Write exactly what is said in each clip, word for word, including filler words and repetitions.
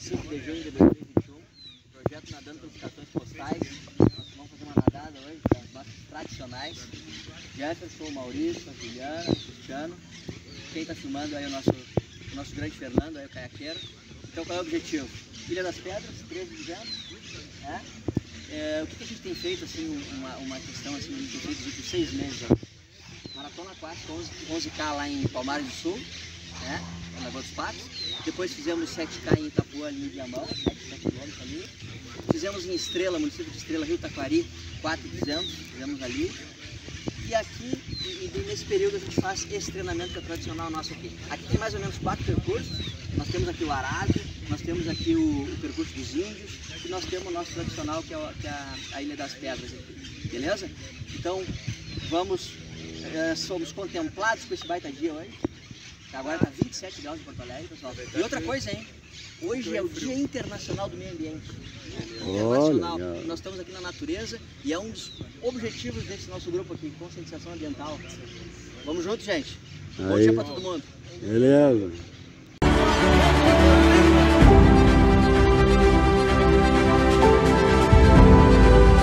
cinco de junho de dois mil e vinte e um, projeto Nadando pelos Cartões Postais. Nós vamos fazer uma nadada hoje, das nossas tradicionais. Jefferson, Maurício, a Juliana, o Cristiano. Quem está filmando aí é o nosso, o nosso grande Fernando, aí o caiaqueiro. Então qual é o objetivo? Ilha das Pedras, treze de dezembro. Né? É, o que, que a gente tem feito, assim, uma, uma questão assim, a gente tem feito nos últimos seis meses. Ó. Maratona aquática, onze K lá em Palmares do Sul, né? Na Lagoa dos Patos. Depois fizemos sete K em Itapuã, ali em Viamão, sete quilômetros ali. Fizemos em Estrela, município de Estrela, Rio Taquari, quatro mil e duzentos, fizemos ali. E aqui, e, e nesse período a gente faz esse treinamento que é tradicional nosso aqui. Aqui tem mais ou menos quatro percursos. Nós temos aqui o Arábio, nós temos aqui o, o percurso dos Índios e nós temos o nosso tradicional que é, o, que é a, a Ilha das Pedras aqui. Beleza? Então, vamos, é, somos contemplados com esse baita dia hoje. Agora está vinte e sete graus em Porto Alegre, pessoal. E outra coisa, hein? Hoje é o Dia Internacional do Meio Ambiente. Internacional. Nós estamos aqui na natureza e é um dos objetivos desse nosso grupo aqui, conscientização ambiental. Vamos juntos, gente. Bom Aí. dia para todo mundo. Beleza.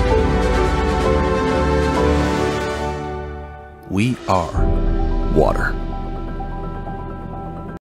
We are water.